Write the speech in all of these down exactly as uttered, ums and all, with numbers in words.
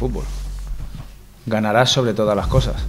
fútbol. Ganarás sobre todas las cosas.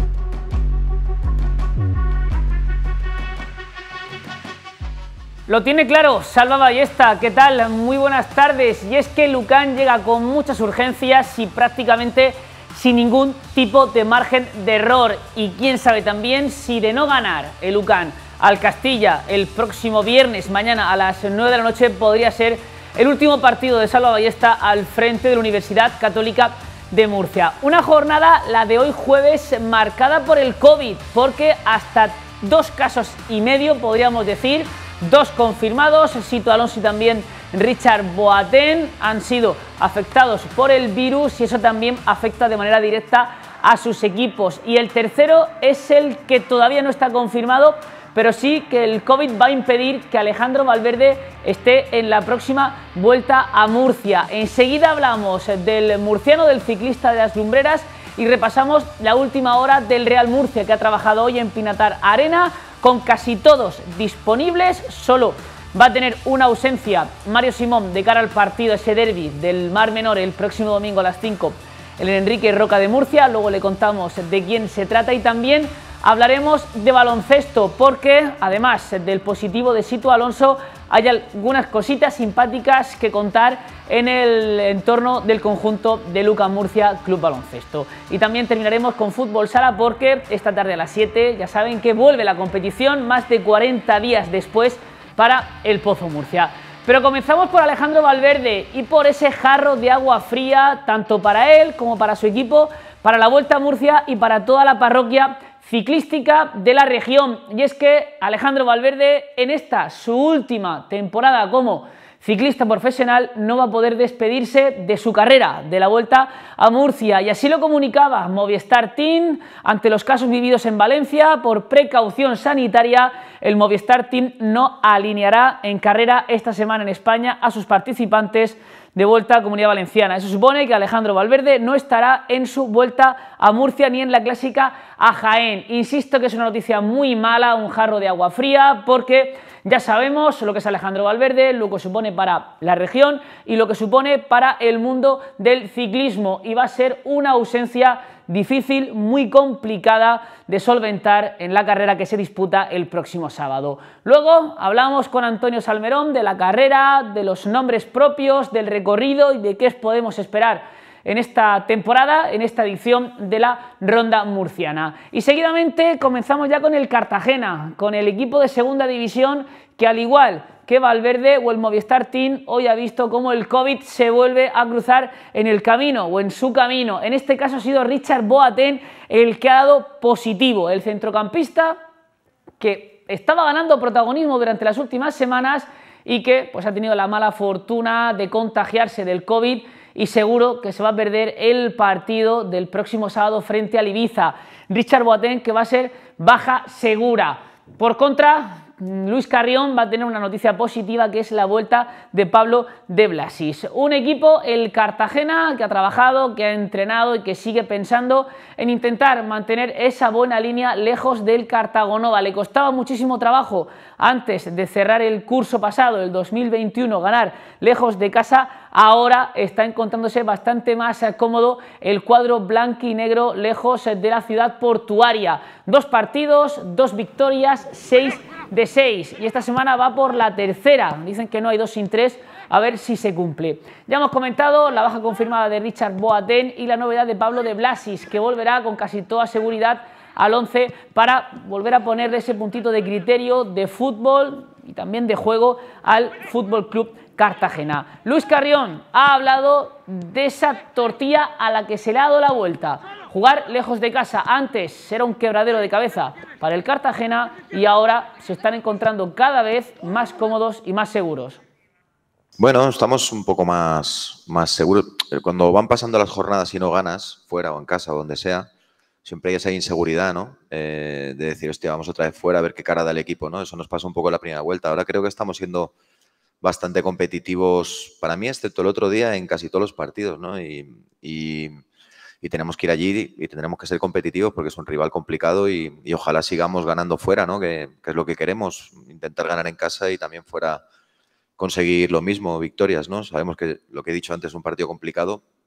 Lo tiene claro Salva Ballesta, ¿qué tal? Muy buenas tardes. Y es que Lucan llega con muchas urgencias y prácticamente sin ningún tipo de margen de error. Y quién sabe también si de no ganar el Lucan al Castilla el próximo viernes, mañana a las nueve de la noche, podría ser el último partido de Salva Ballesta al frente de la Universidad Católica de Murcia. Una jornada, la de hoy jueves, marcada por el COVID, porque hasta dos casos y medio, podríamos decir, dos confirmados, Sito Alonso y también Richard Boateng, han sido afectados por el virus y eso también afecta de manera directa a sus equipos. Y el tercero es el que todavía no está confirmado, pero sí que el COVID va a impedir que Alejandro Valverde esté en la próxima vuelta a Murcia. Enseguida hablamos del murciano, del ciclista de las Lumbreras, y repasamos la última hora del Real Murcia, que ha trabajado hoy en Pinatar Arena, con casi todos disponibles. Solo va a tener una ausencia Mario Simón de cara al partido, ese derbi del Mar Menor el próximo domingo a las cinco, el Enrique Roca de Murcia. Luego le contamos de quién se trata y también hablaremos de baloncesto, porque además del positivo de Sito Alonso hay algunas cositas simpáticas que contar en el entorno del conjunto de Lucan Murcia Club Baloncesto. Y también terminaremos con fútbol sala, porque esta tarde a las siete ya saben que vuelve la competición más de cuarenta días después para el Pozo Murcia. Pero comenzamos por Alejandro Valverde y por ese jarro de agua fría, tanto para él como para su equipo, para la Vuelta a Murcia y para toda la parroquia ciclística de la región. Y es que Alejandro Valverde, en esta su última temporada como ciclista profesional, no va a poder despedirse de su carrera de la Vuelta a Murcia, y así lo comunicaba Movistar Team ante los casos vividos en Valencia. Por precaución sanitaria, el Movistar Team no alineará en carrera esta semana en España a sus participantes de Vuelta a Comunidad Valenciana. Eso supone que Alejandro Valverde no estará en su Vuelta a Murcia ni en la Clásica a Jaén. Insisto que es una noticia muy mala, un jarro de agua fría, porque ya sabemos lo que es Alejandro Valverde, lo que supone para la región y lo que supone para el mundo del ciclismo, y va a ser una ausencia difícil, muy complicada de solventar en la carrera que se disputa el próximo sábado. Luego hablamos con Antonio Salmerón de la carrera, de los nombres propios, del recorrido y de qué podemos esperar en esta temporada, en esta edición de la Ronda Murciana. Y seguidamente comenzamos ya con el Cartagena, con el equipo de segunda división que, al igual que Valverde o el Movistar Team, hoy ha visto cómo el COVID se vuelve a cruzar en el camino o en su camino. En este caso ha sido Richard Boateng el que ha dado positivo, el centrocampista que estaba ganando protagonismo durante las últimas semanas y que pues ha tenido la mala fortuna de contagiarse del COVID, y seguro que se va a perder el partido del próximo sábado frente al Ibiza. Richard Boateng, que va a ser baja segura. Por contra, Luis Carrión va a tener una noticia positiva, que es la vuelta de Pablo de Blasis. Un equipo, el Cartagena, que ha trabajado, que ha entrenado y que sigue pensando en intentar mantener esa buena línea lejos del Cartagonova. Le costaba muchísimo trabajo antes de cerrar el curso pasado, el dos mil veintiuno, ganar lejos de casa. Ahora está encontrándose bastante más cómodo el cuadro blanco y negro lejos de la ciudad portuaria. Dos partidos, dos victorias, seis de seis, y esta semana va por la tercera. Dicen que no hay dos sin tres, a ver si se cumple. Ya hemos comentado la baja confirmada de Richard Boateng y la novedad de Pablo de Blasis, que volverá con casi toda seguridad al once para volver a ponerle ese puntito de criterio, de fútbol y también de juego al Fútbol Club Cartagena. Luis Carrión ha hablado de esa tortilla a la que se le ha dado la vuelta. Jugar lejos de casa antes era un quebradero de cabeza para el Cartagena, y ahora se están encontrando cada vez más cómodos y más seguros. Bueno, estamos un poco más, más seguros. Cuando van pasando las jornadas y no ganas, fuera o en casa o donde sea, siempre hay esa inseguridad, ¿no? Eh, de decir, hostia, vamos otra vez fuera a ver qué cara da el equipo, ¿no? Eso nos pasó un poco en la primera vuelta. Ahora creo que estamos siendo bastante competitivos, para mí, excepto el otro día, en casi todos los partidos, ¿no? Y, y, y tenemos que ir allí y tendremos que ser competitivos porque es un rival complicado, y, y ojalá sigamos ganando fuera, ¿no? Que, que es lo que queremos, intentar ganar en casa y también fuera conseguir lo mismo, victorias, ¿no? Sabemos que lo que he dicho antes es un partido complicado,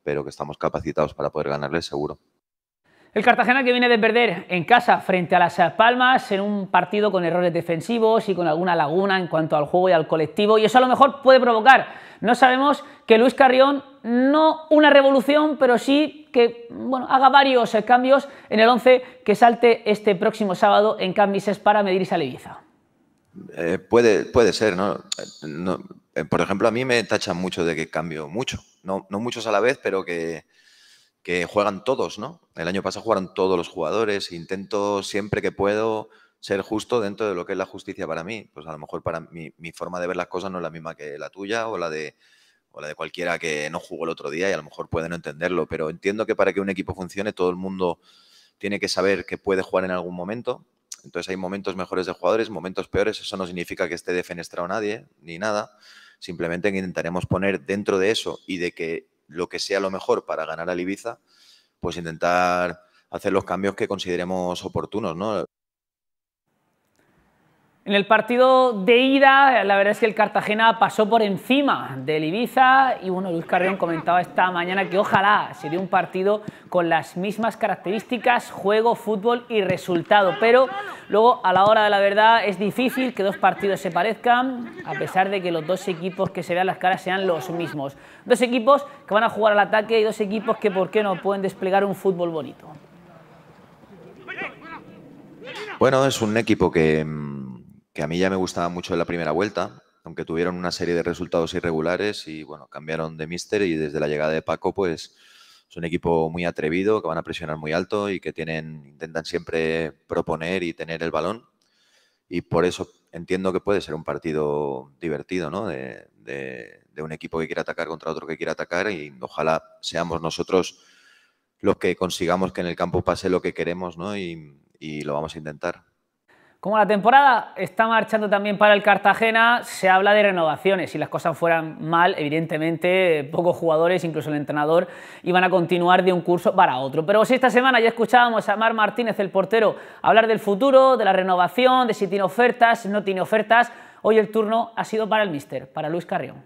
pero que estamos capacitados para poder ganarles seguro. El Cartagena, que viene de perder en casa frente a Las Palmas en un partido con errores defensivos y con alguna laguna en cuanto al juego y al colectivo, y eso a lo mejor puede provocar, no sabemos, que Luis Carrión no una revolución, pero sí que bueno, haga varios cambios en el once que salte este próximo sábado en Camp Mísers para medirse al Ibiza. Eh, puede, puede ser, ¿no? no eh, por ejemplo, a mí me tachan mucho de que cambio mucho, no, no muchos a la vez, pero que que juegan todos, ¿no? El año pasado jugaron todos los jugadores. Intento siempre que puedo ser justo dentro de lo que es la justicia para mí. Pues a lo mejor para mí, mi forma de ver las cosas no es la misma que la tuya o la de, o la de cualquiera que no jugó el otro día y a lo mejor puede no entenderlo. Pero entiendo que para que un equipo funcione todo el mundo tiene que saber que puede jugar en algún momento. Entonces hay momentos mejores de jugadores, momentos peores. Eso no significa que esté defenestrado nadie ni nada. Simplemente que intentaremos poner dentro de eso y de que lo que sea lo mejor para ganar al Ibiza, pues intentar hacer los cambios que consideremos oportunos, ¿no? En el partido de ida, la verdad es que el Cartagena pasó por encima del Ibiza y bueno, Luis Carrión comentaba esta mañana que ojalá se dé un partido con las mismas características, juego, fútbol y resultado, pero luego a la hora de la verdad es difícil que dos partidos se parezcan, a pesar de que los dos equipos que se vean las caras sean los mismos. Dos equipos que van a jugar al ataque y dos equipos que, ¿por qué no?, pueden desplegar un fútbol bonito. Bueno, es un equipo que... que a mí ya me gustaba mucho en la primera vuelta, aunque tuvieron una serie de resultados irregulares y bueno, cambiaron de míster y desde la llegada de Paco pues es un equipo muy atrevido, que van a presionar muy alto y que tienen, intentan siempre proponer y tener el balón y por eso entiendo que puede ser un partido divertido, ¿no? De, de, de un equipo que quiere atacar contra otro que quiere atacar y ojalá seamos nosotros los que consigamos que en el campo pase lo que queremos, ¿no? Y, y lo vamos a intentar. Como la temporada está marchando también para el Cartagena, se habla de renovaciones. Si las cosas fueran mal, evidentemente, pocos jugadores, incluso el entrenador, iban a continuar de un curso para otro. Pero si esta semana ya escuchábamos a Marc Martínez, el portero, hablar del futuro, de la renovación, de si tiene ofertas, no tiene ofertas, hoy el turno ha sido para el míster, para Luis Carrión.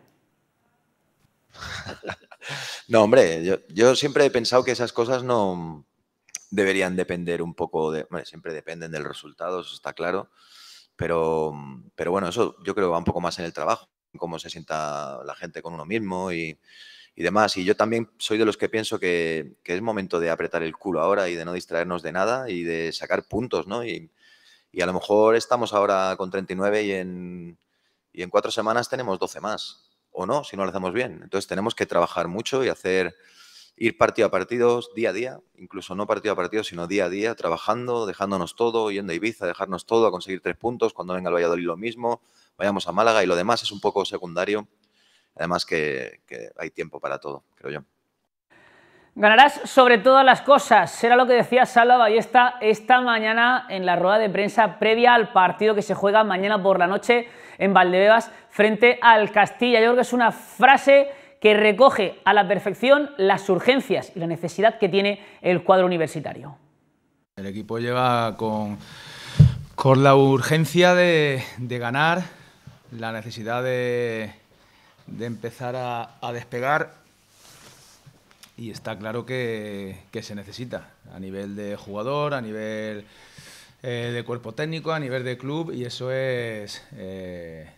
No, hombre, yo, yo siempre he pensado que esas cosas no... deberían depender un poco de... Bueno, siempre dependen del resultado, eso está claro, pero, pero bueno, eso yo creo que va un poco más en el trabajo, cómo se sienta la gente con uno mismo y, y demás. Y yo también soy de los que pienso que, que es momento de apretar el culo ahora y de no distraernos de nada y de sacar puntos, ¿no? Y, y a lo mejor estamos ahora con treinta y nueve y en, y en cuatro semanas tenemos doce más, o no, si no lo hacemos bien. Entonces tenemos que trabajar mucho y hacer... ir partido a partido, día a día, incluso no partido a partido, sino día a día, trabajando, dejándonos todo, yendo a Ibiza, dejarnos todo, a conseguir tres puntos, cuando venga el Valladolid lo mismo, vayamos a Málaga y lo demás es un poco secundario, además que, que hay tiempo para todo, creo yo. Ganarás sobre todas las cosas, será lo que decía Salva Ballesta esta mañana en la rueda de prensa previa al partido que se juega mañana por la noche en Valdebebas frente al Castilla. Yo creo que es una frase que recoge a la perfección las urgencias y la necesidad que tiene el cuadro universitario. El equipo llega con, con la urgencia de, de ganar, la necesidad de, de empezar a, a despegar y está claro que, que se necesita a nivel de jugador, a nivel eh, de cuerpo técnico, a nivel de club y eso es... Eh,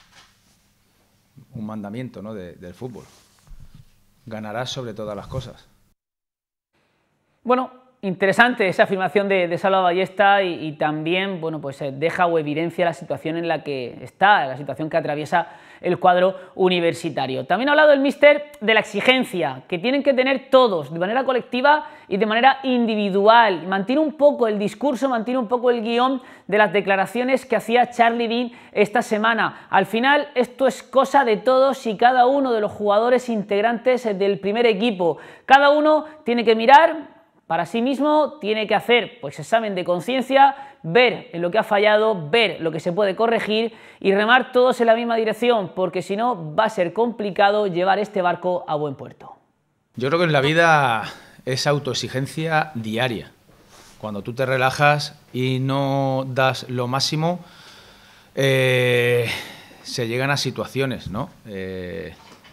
un mandamiento, ¿no? de, del fútbol. Ganarás sobre todas las cosas. Bueno, interesante esa afirmación de, de Salva Ballesta y, y también bueno, pues, eh, deja o evidencia la situación en la que está, la situación que atraviesa el cuadro universitario. También ha hablado el míster de la exigencia que tienen que tener todos, de manera colectiva y de manera individual. Mantiene un poco el discurso, mantiene un poco el guión de las declaraciones que hacía Charlie Dean esta semana. Al final, esto es cosa de todos y cada uno de los jugadores integrantes del primer equipo. Cada uno tiene que mirar para sí mismo, tiene que hacer pues, examen de conciencia, ver en lo que ha fallado, ver lo que se puede corregir y remar todos en la misma dirección, porque si no va a ser complicado llevar este barco a buen puerto. Yo creo que en la vida es autoexigencia diaria. Cuando tú te relajas y no das lo máximo, eh, se llegan a situaciones, ¿no? Eh,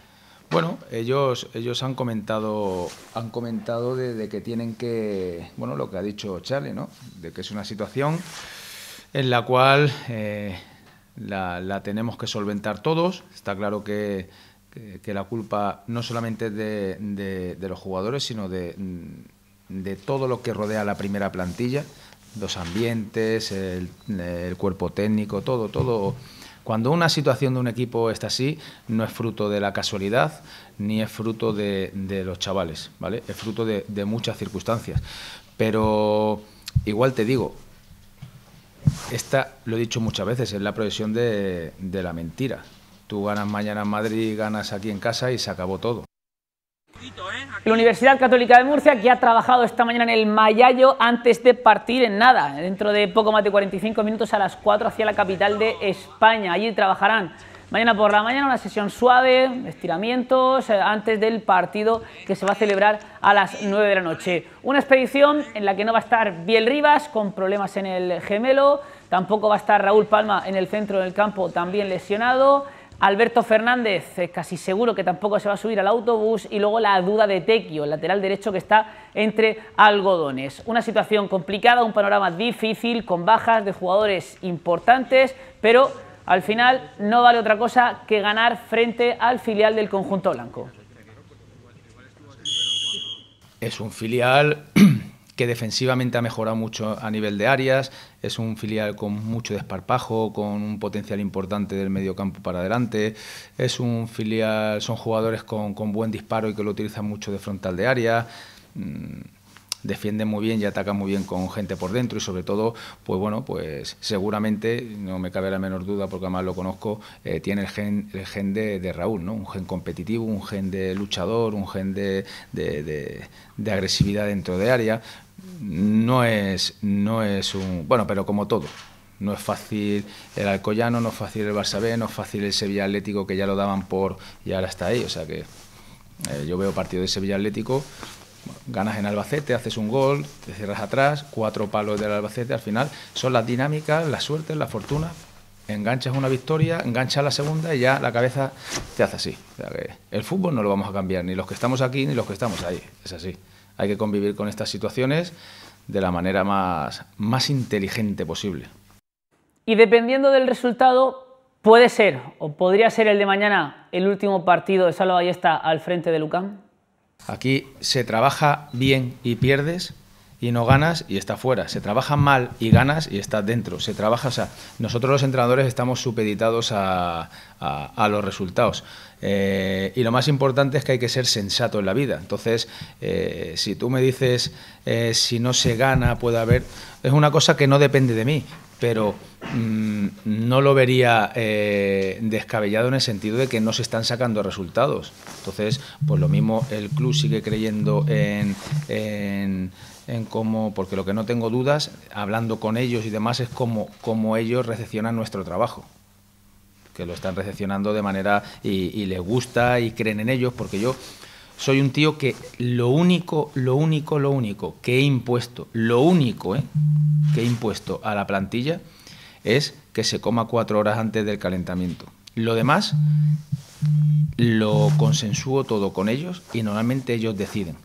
Bueno, ellos, ellos han comentado, han comentado de, de que tienen que, bueno, lo que ha dicho Charlie, ¿no? De que es una situación en la cual eh, la, la tenemos que solventar todos. Está claro que, que, que la culpa no solamente es de, de, de los jugadores, sino de, de todo lo que rodea a la primera plantilla, los ambientes, el, el cuerpo técnico, todo, todo. Cuando una situación de un equipo está así, no es fruto de la casualidad, ni es fruto de, de los chavales, ¿vale? Es fruto de, de muchas circunstancias. Pero igual te digo, esta, lo he dicho muchas veces, es la progresión de, de la mentira. Tú ganas mañana en Madrid, ganas aquí en casa y se acabó todo. La Universidad Católica de Murcia, que ha trabajado esta mañana en el Mayallo antes de partir en nada, dentro de poco más de cuarenta y cinco minutos a las cuatro hacia la capital de España. Allí trabajarán mañana por la mañana una sesión suave, estiramientos, eh, antes del partido que se va a celebrar a las nueve de la noche. Una expedición en la que no va a estar Biel Rivas, con problemas en el gemelo, tampoco va a estar Raúl Palma en el centro del campo, también lesionado. Alberto Fernández, eh, casi seguro que tampoco se va a subir al autobús, y luego la duda de Tequio, el lateral derecho que está entre algodones. Una situación complicada, un panorama difícil, con bajas de jugadores importantes, pero al final no vale otra cosa que ganar frente al filial del conjunto blanco. Es un filial que defensivamente ha mejorado mucho a nivel de áreas, es un filial con mucho desparpajo, con un potencial importante del medio campo para adelante, es un filial, son jugadores con, con buen disparo y que lo utilizan mucho de frontal de área, mmm, defienden muy bien y atacan muy bien con gente por dentro, y sobre todo, pues bueno, pues seguramente, no me cabe la menor duda porque además lo conozco, eh, tiene el gen, el gen de, de Raúl, ¿no? Un gen competitivo, un gen de luchador, un gen de, de, de, de agresividad dentro de área. No es, no es un... Bueno, pero como todo, no es fácil el Alcoyano, no es fácil el Barça B, no es fácil el Sevilla Atlético, que ya lo daban por... y ahora está ahí, o sea que eh, yo veo partido de Sevilla Atlético, ganas en Albacete, haces un gol, te cierras atrás, cuatro palos del Albacete, al final son las dinámicas, las suertes, la fortuna, enganchas una victoria, enganchas la segunda y ya la cabeza te hace así. O sea que el fútbol no lo vamos a cambiar, ni los que estamos aquí ni los que estamos ahí, es así. Hay que convivir con estas situaciones de la manera más, más inteligente posible. Y dependiendo del resultado, puede ser o podría ser el de mañana el último partido de Salva Ballesta al frente de Lucán. Aquí se trabaja bien y pierdes y no ganas y estás fuera. Se trabaja mal y ganas y estás dentro. Se trabaja, o sea, nosotros los entrenadores estamos supeditados a, a, a los resultados. Eh, y lo más importante es que hay que ser sensato en la vida. Entonces, eh, si tú me dices eh, si no se gana, puede haber... Es una cosa que no depende de mí, pero mmm, no lo vería eh, descabellado en el sentido de que no se están sacando resultados. Entonces, pues lo mismo, el club sigue creyendo en, en, en cómo, porque lo que no tengo dudas, hablando con ellos y demás, es cómo, cómo ellos recepcionan nuestro trabajo, que lo están recepcionando de manera y, y les gusta y creen en ellos, porque yo soy un tío que lo único, lo único, lo único que he impuesto, lo único ¿eh? que he impuesto a la plantilla es que se coma cuatro horas antes del calentamiento. Lo demás lo consensúo todo con ellos y normalmente ellos deciden.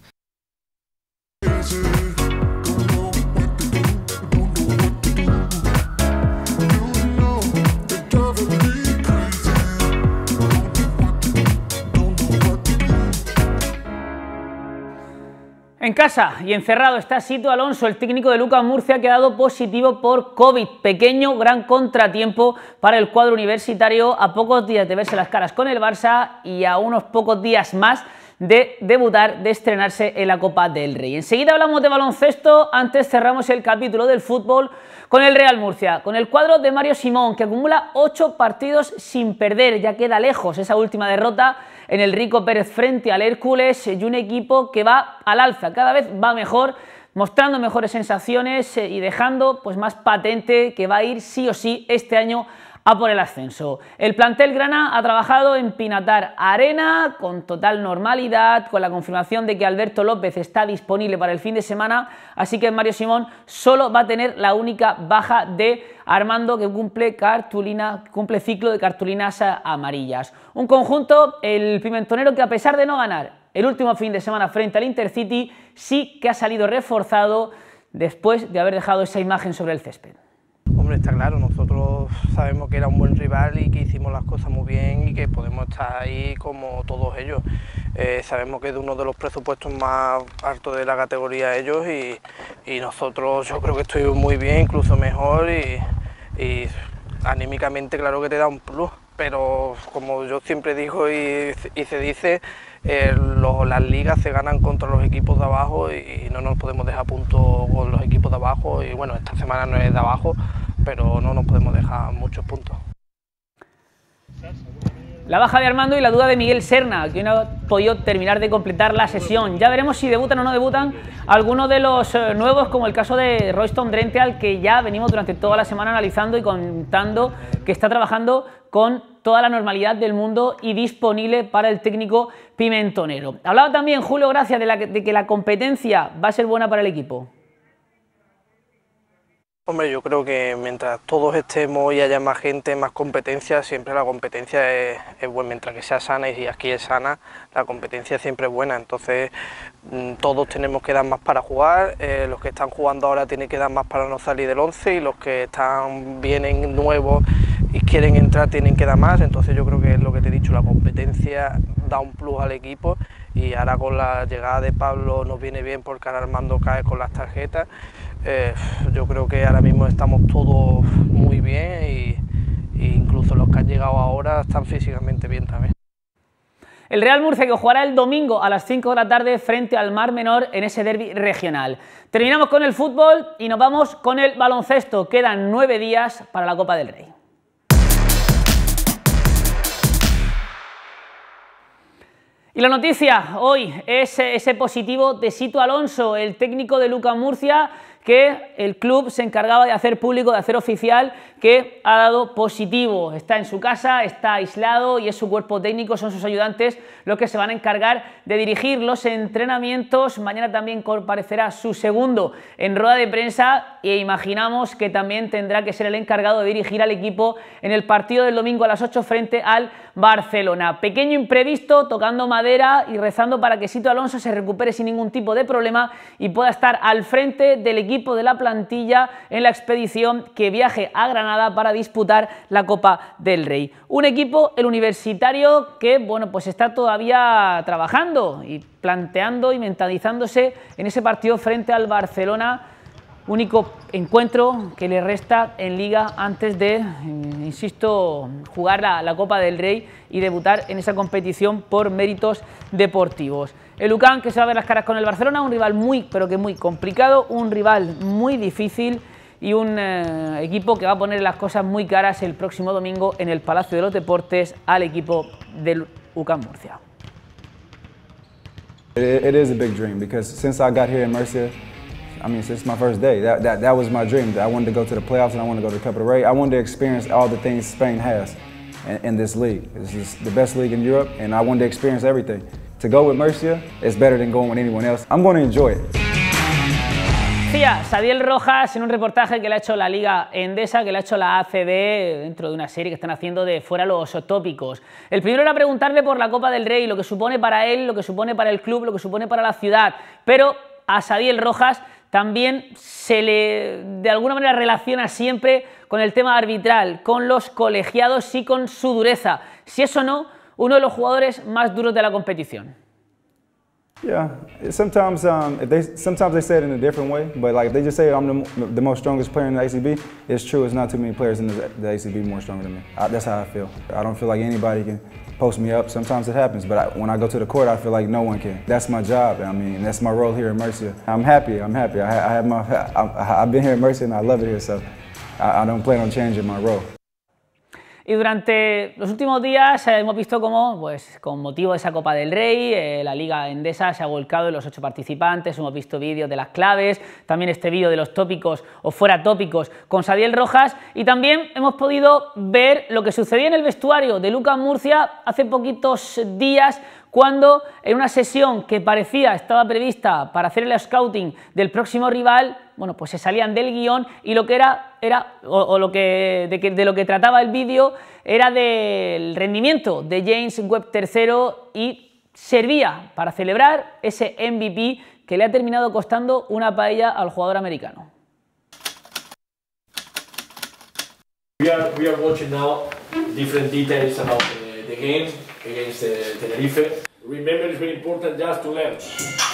En casa y encerrado está Sito Alonso, el técnico de Lucán Murcia, ha quedado positivo por COVID. Pequeño, gran contratiempo para el cuadro universitario a pocos días de verse las caras con el Barça y a unos pocos días más de debutar, de estrenarse en la Copa del Rey. Enseguida hablamos de baloncesto, antes cerramos el capítulo del fútbol con el Real Murcia, con el cuadro de Mario Simón, que acumula ocho partidos sin perder, ya queda lejos esa última derrota en el Rico Pérez frente al Hércules, y un equipo que va al alza, cada vez va mejor, mostrando mejores sensaciones y dejando pues más patente que va a ir sí o sí este año a por el ascenso. El plantel grana ha trabajado en Pinatar Arena con total normalidad, con la confirmación de que Alberto López está disponible para el fin de semana, así que Mario Simón solo va a tener la única baja de Armando, que cumple, cartulina, cumple ciclo de cartulinas amarillas. Un conjunto, el pimentonero, que a pesar de no ganar el último fin de semana frente al Intercity, sí que ha salido reforzado después de haber dejado esa imagen sobre el césped. Hombre, está claro, nosotros sabemos que era un buen rival y que hicimos las cosas muy bien y que podemos estar ahí como todos ellos. Eh, sabemos que es uno de los presupuestos más altos de la categoría ellos y, y nosotros yo creo que estoy muy bien, incluso mejor y, y anímicamente claro que te da un plus, pero como yo siempre digo y, y se dice, eh, los, las ligas se ganan contra los equipos de abajo y, y no nos podemos dejar puntos con los equipos de abajo y bueno, esta semana no es de abajo, pero no nos podemos dejar muchos puntos. La baja de Armando y la duda de Miguel Serna, que no ha podido terminar de completar la sesión. Ya veremos si debutan o no debutan algunos de los eh, nuevos, como el caso de Royston Drenthe, al que ya venimos durante toda la semana analizando y contando que está trabajando con toda la normalidad del mundo y disponible para el técnico pimentonero. Hablaba también Julio Gracia de, la, de que la competencia va a ser buena para el equipo. Hombre, yo creo que mientras todos estemos y haya más gente, más competencia, siempre la competencia es, es buena, mientras que sea sana, y si aquí es sana, la competencia siempre es buena, entonces todos tenemos que dar más para jugar, eh, los que están jugando ahora tienen que dar más para no salir del once y los que están vienen nuevos y quieren entrar tienen que dar más, entonces yo creo que es lo que te he dicho, la competencia da un plus al equipo y ahora con la llegada de Pablo nos viene bien porque ahora Armando cae con las tarjetas. Eh, yo creo que ahora mismo estamos todos muy bien y, y incluso los que han llegado ahora están físicamente bien también. El Real Murcia, que jugará el domingo a las cinco de la tarde frente al Mar Menor en ese derbi regional. Terminamos con el fútbol y nos vamos con el baloncesto. Quedan nueve días para la Copa del Rey. Y la noticia hoy es ese positivo de Sito Alonso, el técnico de UCAM Murcia, que el club se encargaba de hacer público, de hacer oficial, que ha dado positivo. Está en su casa, está aislado y es su cuerpo técnico, son sus ayudantes los que se van a encargar de dirigir los entrenamientos. Mañana también comparecerá su segundo en rueda de prensa e imaginamos que también tendrá que ser el encargado de dirigir al equipo en el partido del domingo a las ocho frente al Barcelona. Pequeño imprevisto, tocando madera y rezando para que Sito Alonso se recupere sin ningún tipo de problema y pueda estar al frente del equipo equipo de la plantilla en la expedición que viaje a Granada para disputar la Copa del Rey. Un equipo, el Universitario, que bueno, pues está todavía trabajando y planteando y mentalizándose en ese partido frente al Barcelona, único encuentro que le resta en Liga antes de, eh, insisto, jugar la, la Copa del Rey y debutar en esa competición por méritos deportivos. El UCAM, que se va a ver las caras con el Barcelona, un rival muy, pero que muy complicado, un rival muy difícil y un eh, equipo que va a poner las cosas muy caras el próximo domingo en el Palacio de los Deportes al equipo del UCAM Murcia. It, it is a big dream because since I got here in Murcia, I mean, since my first day, that, that, that was my dream. I wanted to go to the playoffs and I wanted to go to the Copa del Rey. I wanted to experience all the things Spain has in, in this league. This is the best league in Europe and I wanted to experience everything. To go with Murcia is better than going with anyone else. I'm going to enjoy it. Decía Sadiel Rojas en un reportaje que le ha hecho la Liga Endesa, que le ha hecho la A C B dentro de una serie que están haciendo de Fuera los Tópicos. El primero era preguntarle por la Copa del Rey, lo que supone para él, lo que supone para el club, lo que supone para la ciudad, pero a Sadiel Rojas también se le, de alguna manera, relaciona siempre con el tema arbitral, con los colegiados y con su dureza. Si eso no, uno de los jugadores más duros de la competición. Yeah, sometimes um, if they sometimes they say it in a different way, but like if they just say I'm the, the most strongest player in the A C B, it's true. It's not too many players in the, the A C B more stronger than me. I, that's how I feel. I don't feel like anybody can post me up. Sometimes it happens, but I, when I go to the court, I feel like no one can. That's my job. I mean, that's my role here in Murcia. I'm happy. I'm happy. I, I have my. I, I've been here in Murcia and I love it here, so I, I don't plan on changing my role. Y durante los últimos días eh, hemos visto cómo, pues, con motivo de esa Copa del Rey, eh, la Liga Endesa se ha volcado en los ocho participantes, hemos visto vídeos de las claves, también este vídeo de los tópicos o fuera tópicos con Xavier Rojas, y también hemos podido ver lo que sucedía en el vestuario de Lucas Murcia hace poquitos días, cuando en una sesión que parecía estaba prevista para hacer el scouting del próximo rival, bueno, pues se salían del guión y lo que era, era o, o lo que, de, que, de lo que trataba el vídeo era del rendimiento de James Webb tercero y servía para celebrar ese M V P que le ha terminado costando una paella al jugador americano. We are, we are watching now different details about the, the game against uh, Tenerife. Remember, it's very important just to learn.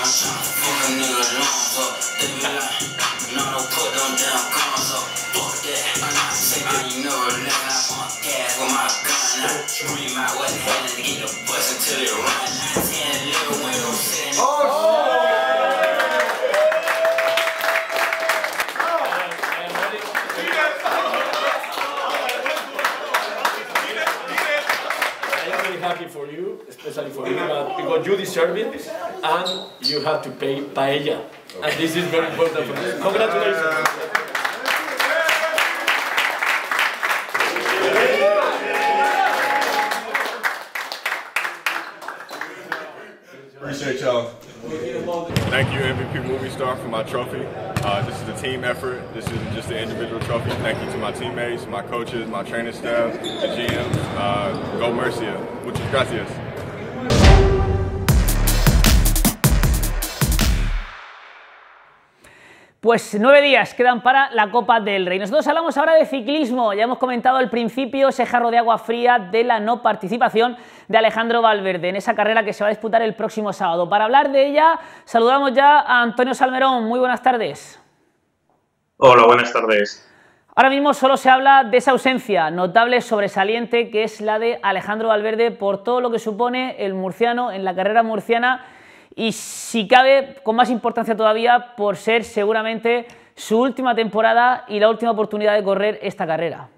Happy for you, especially for you, but because you deserve it and you have to pay paella, and this is very important for you. Congratulations. Appreciate y'all. Thank you, M V P Movie Star, for my trophy. Uh, this is a team effort. This isn't just an individual trophy. Thank you to my teammates, my coaches, my training staff, the G Ms. Uh, go Murcia. Muchas gracias. Pues nueve días quedan para la Copa del Rey. Nosotros hablamos ahora de ciclismo. Ya hemos comentado al principio ese jarro de agua fría de la no participación de Alejandro Valverde en esa carrera que se va a disputar el próximo sábado. Para hablar de ella, saludamos ya a Antonio Salmerón. Muy buenas tardes. Hola, buenas tardes. Ahora mismo solo se habla de esa ausencia notable, sobresaliente, que es la de Alejandro Valverde, por todo lo que supone el murciano en la carrera murciana, y si cabe, con más importancia todavía, por ser seguramente su última temporada y la última oportunidad de correr esta carrera.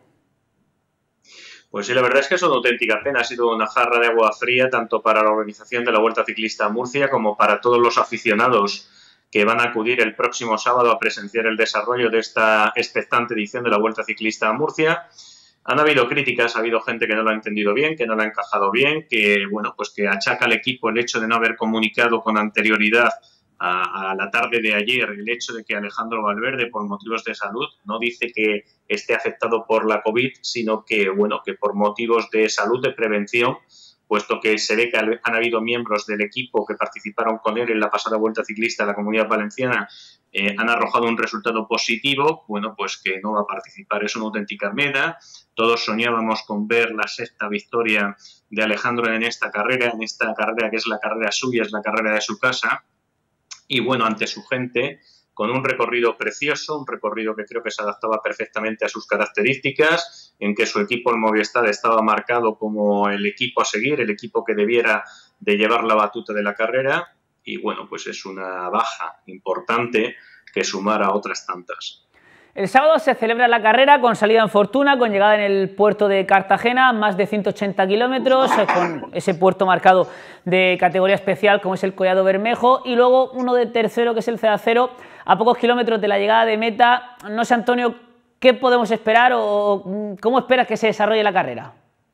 Pues sí, la verdad es que es una auténtica pena. Ha sido una jarra de agua fría tanto para la organización de la Vuelta Ciclista a Murcia como para todos los aficionados que van a acudir el próximo sábado a presenciar el desarrollo de esta expectante edición de la Vuelta Ciclista a Murcia. Han habido críticas, ha habido gente que no lo ha entendido bien, que no lo ha encajado bien, que bueno, pues que achaca al equipo el hecho de no haber comunicado con anterioridad a, a la tarde de ayer el hecho de que Alejandro Valverde, por motivos de salud, no dice que esté afectado por la COVID, sino que bueno, que por motivos de salud, de prevención, puesto que se ve que han habido miembros del equipo que participaron con él en la pasada Vuelta Ciclista a la Comunidad Valenciana, eh, han arrojado un resultado positivo, bueno, pues que no va a participar. Es una auténtica meta. Todos soñábamos con ver la sexta victoria de Alejandro en esta carrera, en esta carrera que es la carrera suya, es la carrera de su casa. Y bueno, ante su gente, con un recorrido precioso, un recorrido que creo que se adaptaba perfectamente a sus características, en que su equipo, el Movistar, estaba marcado como el equipo a seguir, el equipo que debiera de llevar la batuta de la carrera, y bueno, pues es una baja importante que sumar a otras tantas. El sábado se celebra la carrera con salida en Fortuna, con llegada en el puerto de Cartagena, más de ciento ochenta kilómetros, con ese puerto marcado de categoría especial como es el Collado Bermejo, y luego uno de tercero que es el C A cero, a pocos kilómetros de la llegada de meta. No sé, Antonio, ¿qué podemos esperar o cómo esperas que se desarrolle la carrera?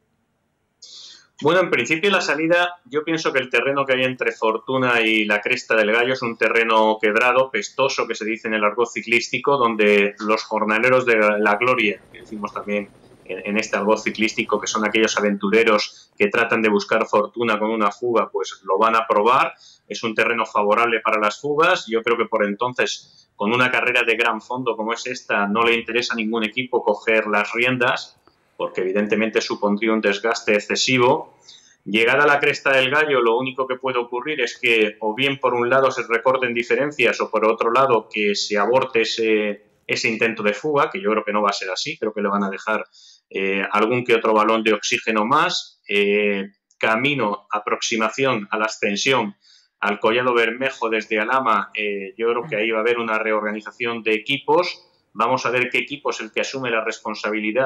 Bueno, en principio la salida, yo pienso que el terreno que hay entre Fortuna y la Cresta del Gallo es un terreno quebrado, pestoso, que se dice en el argot ciclístico, donde los jornaleros de la gloria, que decimos también en este argot ciclístico, que son aquellos aventureros que tratan de buscar fortuna con una fuga, pues lo van a probar. Es un terreno favorable para las fugas. Yo creo que por entonces, con una carrera de gran fondo como es esta, no le interesa a ningún equipo coger las riendas, porque evidentemente supondría un desgaste excesivo. Llegada a la Cresta del Gallo, lo único que puede ocurrir es que o bien por un lado se recorten diferencias o por otro lado que se aborte ese, ese intento de fuga, que yo creo que no va a ser así. Creo que le van a dejar eh, algún que otro balón de oxígeno más. Eh, camino, aproximación a la ascensión al Collado Bermejo desde Alhama, eh, yo creo que ahí va a haber una reorganización de equipos. Vamos a ver qué equipo es el que asume la responsabilidad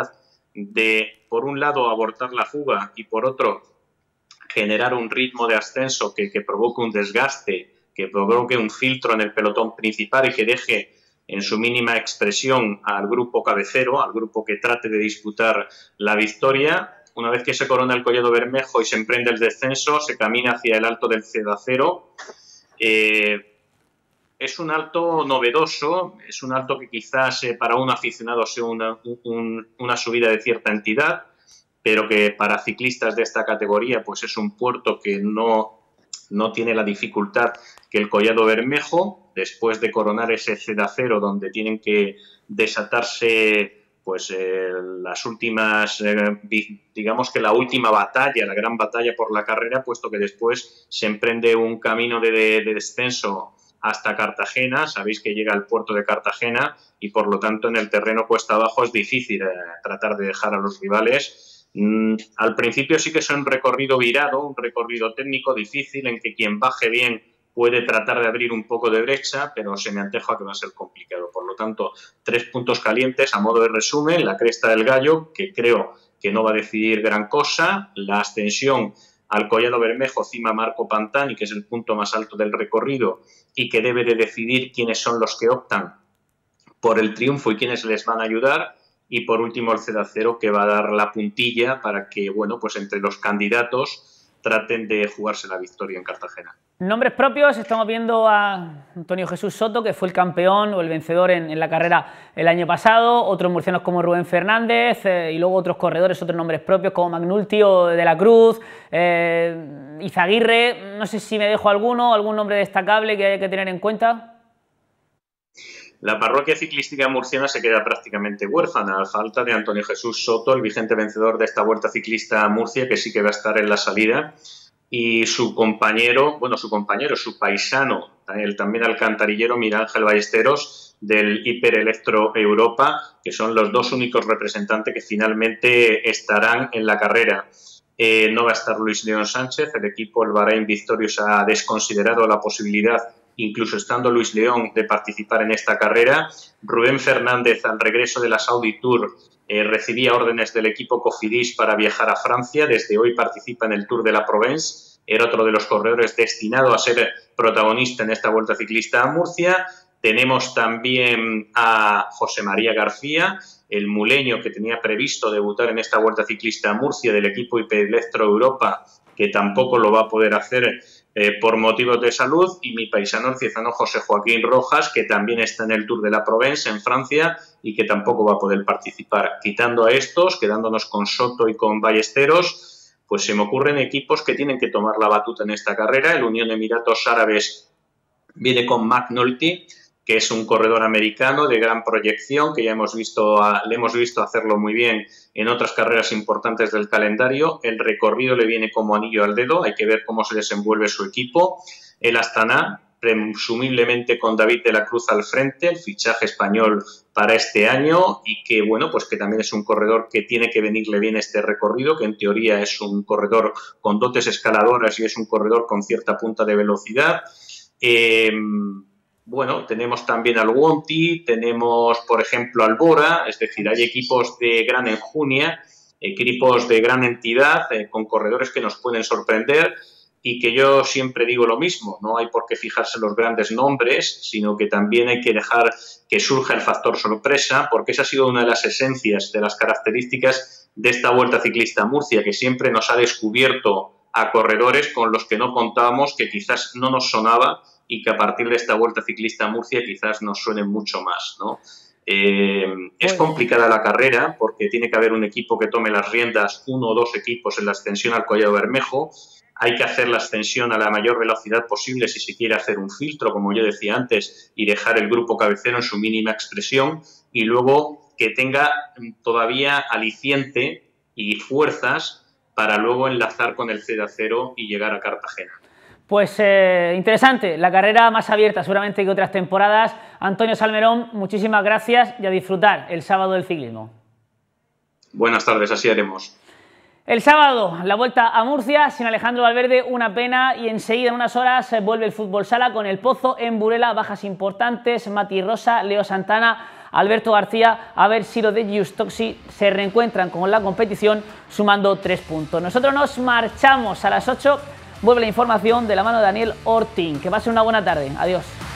de, por un lado, abortar la fuga y, por otro, generar un ritmo de ascenso que, que provoque un desgaste, que provoque un filtro en el pelotón principal y que deje en su mínima expresión al grupo cabecero, al grupo que trate de disputar la victoria. Una vez que se corona el Collado Bermejo y se emprende el descenso, se camina hacia el alto del Cedacero. Eh, es un alto novedoso, es un alto que quizás eh, para un aficionado sea una, un, una subida de cierta entidad, pero que para ciclistas de esta categoría pues es un puerto que no, no tiene la dificultad que el Collado Bermejo, después de coronar ese Cedacero donde tienen que desatarse pues eh, las últimas, eh, digamos que la última batalla, la gran batalla por la carrera, puesto que después se emprende un camino de, de, de descenso hasta Cartagena. Sabéis que llega al puerto de Cartagena y por lo tanto en el terreno cuesta abajo es difícil eh, tratar de dejar a los rivales. Mm, al principio sí que es un recorrido virado, un recorrido técnico difícil en que quien baje bien puede tratar de abrir un poco de brecha, pero se me antoja que va a ser complicado. Por lo tanto, tres puntos calientes a modo de resumen: la Cresta del Gallo, que creo que no va a decidir gran cosa, la ascensión al Collado Bermejo, cima Marco Pantani, que es el punto más alto del recorrido y que debe de decidir quiénes son los que optan por el triunfo y quiénes les van a ayudar. Y por último el Cedacero, que va a dar la puntilla para que, bueno, pues entre los candidatos traten de jugarse la victoria en Cartagena. Nombres propios, estamos viendo a Antonio Jesús Soto, que fue el campeón o el vencedor en, en la carrera el año pasado, otros murcianos como Rubén Fernández eh, y luego otros corredores, otros nombres propios como Magnulti o De la Cruz, eh, Izaguirre. No sé si me dejo alguno, algún nombre destacable que hay que tener en cuenta. La parroquia ciclística murciana se queda prácticamente huérfana a falta de Antonio Jesús Soto, el vigente vencedor de esta Vuelta Ciclista a Murcia, que sí que va a estar en la salida, y su compañero, bueno, su compañero, su paisano, el también alcantarillero Miguel Ángel Ballesteros del Hiper Electro Europa, que son los dos únicos representantes que finalmente estarán en la carrera. Eh, no va a estar Luis León Sánchez, el equipo, el Bahrain Victorious, ha desconsiderado la posibilidad, incluso estando Luis León, de participar en esta carrera. Rubén Fernández, al regreso de la Saudi Tour, eh, recibía órdenes del equipo Cofidis para viajar a Francia. Desde hoy participa en el Tour de la Provence. Era otro de los corredores destinado a ser protagonista en esta Vuelta Ciclista a Murcia. Tenemos también a José María García, el muleño que tenía previsto debutar en esta Vuelta Ciclista a Murcia del equipo Hiper Electro Europa, que tampoco lo va a poder hacer Eh, por motivos de salud, y mi paisano, el ciezano José Joaquín Rojas, que también está en el Tour de la Provence en Francia y que tampoco va a poder participar. Quitando a estos, quedándonos con Soto y con Ballesteros, pues se me ocurren equipos que tienen que tomar la batuta en esta carrera. El Unión de Emiratos Árabes viene con McNulty, que es un corredor americano de gran proyección, que ya hemos visto a, le hemos visto hacerlo muy bien en otras carreras importantes del calendario. El recorrido le viene como anillo al dedo, hay que ver cómo se desenvuelve su equipo. El Astana, presumiblemente con David de la Cruz al frente, el fichaje español para este año, y que, bueno, pues que también es un corredor que tiene que venirle bien este recorrido, que en teoría es un corredor con dotes escaladoras y es un corredor con cierta punta de velocidad. Eh, Bueno, tenemos también al Wonti, tenemos, por ejemplo, al Bora, es decir, hay equipos de gran enjundia, equipos de gran entidad, eh, con corredores que nos pueden sorprender, y que yo siempre digo lo mismo: no hay por qué fijarse en los grandes nombres, sino que también hay que dejar que surja el factor sorpresa, porque esa ha sido una de las esencias, de las características de esta Vuelta Ciclista a Murcia, que siempre nos ha descubierto a corredores con los que no contábamos, que quizás no nos sonaba, y que a partir de esta Vuelta Ciclista a Murcia quizás nos suene mucho más, ¿no? Eh, es complicada la carrera porque tiene que haber un equipo que tome las riendas, uno o dos equipos en la ascensión al Collado Bermejo. Hay que hacer la ascensión a la mayor velocidad posible si se quiere hacer un filtro, como yo decía antes, y dejar el grupo cabecero en su mínima expresión, y luego que tenga todavía aliciente y fuerzas para luego enlazar con el Cedacero y llegar a Cartagena. Pues eh, interesante, la carrera más abierta seguramente que otras temporadas. Antonio Salmerón, muchísimas gracias y a disfrutar el sábado del ciclismo. Buenas tardes, así haremos. El sábado, la Vuelta a Murcia sin Alejandro Valverde, una pena, y enseguida en unas horas vuelve el fútbol sala con el Pozo en Burela, bajas importantes: Mati Rosa, Leo Santana, Alberto García, a ver si los de Justoxi se reencuentran con la competición sumando tres puntos. Nosotros nos marchamos a las ocho, vuelve la información de la mano de Daniel Ortín. Que pasen una buena tarde, adiós.